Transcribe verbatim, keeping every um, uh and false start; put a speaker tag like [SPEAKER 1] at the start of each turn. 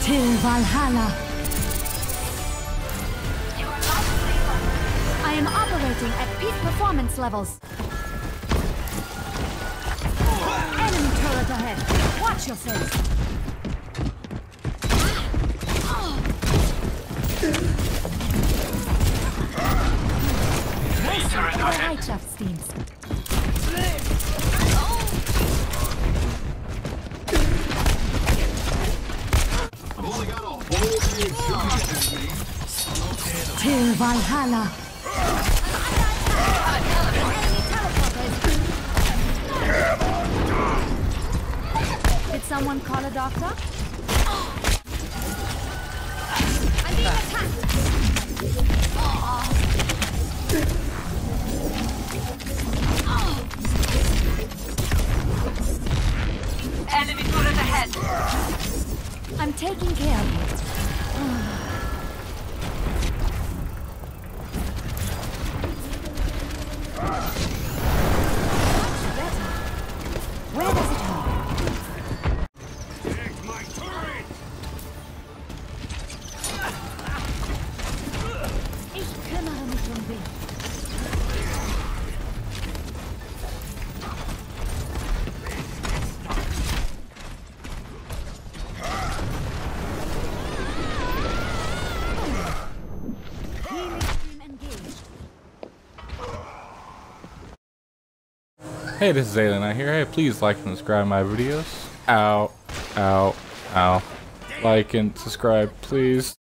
[SPEAKER 1] Till Valhalla. I am operating at peak performance levels. Enemy turret ahead. Watch yourself. Bereitschaftsdienst. Till Valhalla. Did someone call a doctor? I'm being attacked. Enemy turret ahead. I'm taking care of you. Where does it hurt?
[SPEAKER 2] Take my turret!
[SPEAKER 1] Ich kümmere mich um dich.
[SPEAKER 3] Hey, this is Alien out here. Hey, please like and subscribe my videos. Ow, ow, ow. Like and subscribe, please.